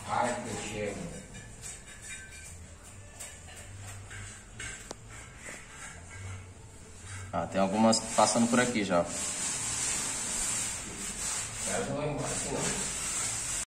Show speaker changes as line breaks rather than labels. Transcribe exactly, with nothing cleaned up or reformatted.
Ai, que chega.
Ah, tem algumas passando por aqui já.
Mas não vai embora aqui não.